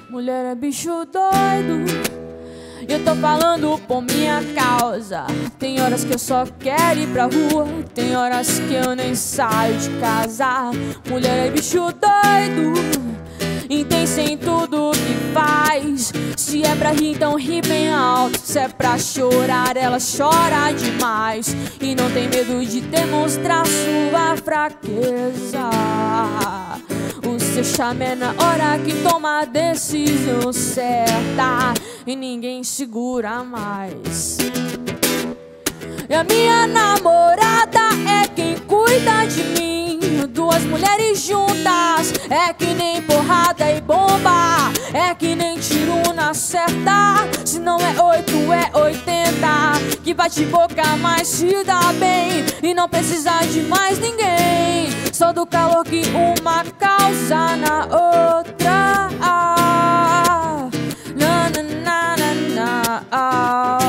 Mulher é bicho doido, eu tô falando por minha causa. Tem horas que eu só quero ir pra rua, tem horas que eu nem saio de casa. Mulher é bicho doido, intensa em tudo que faz. Se é pra rir, então ri bem alto. Se é pra chorar, ela chora demais. E não tem medo de demonstrar sua fraqueza. O seu charme é na hora que toma a decisão certa e ninguém segura mais. E a minha namorada é quem cuida de mim. Duas mulheres juntas é que nem porrada e bomba, é que nem tiro na certa. Se não é 8 é 80, que bate boca mas se dá bem e não precisa de mais ninguém. Só do calor que uma causa na outra. Na na na na na.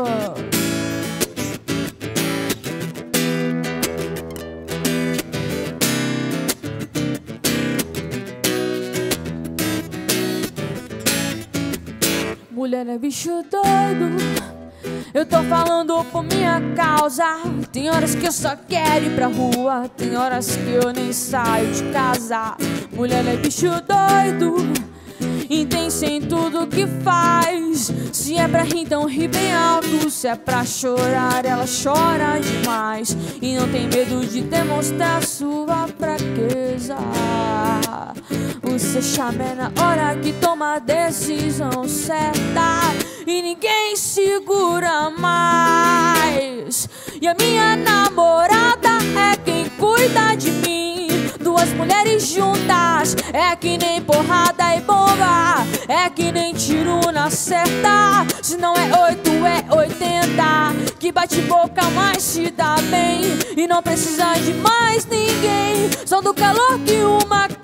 Mulher é bicho doido, eu tô falando por minha causa. Tem horas que eu só quero ir pra rua, tem horas que eu nem saio de casa. Mulher é bicho doido, intensa em tudo que faz. Se é pra rir, então ri bem alto. Se é pra chorar, ela chora demais. E não tem medo de demonstrar sua fraqueza. O seu charme é na hora que toma a decisão certa e ninguém segura mais. E a minha namorada é quem cuida de mim. Duas mulheres juntas é que nem porrada e bomba, é que nem tiro na certa. Se não é 8 é 80, que bate boca mas se dá bem e não precisa de mais ninguém. Só do calor que uma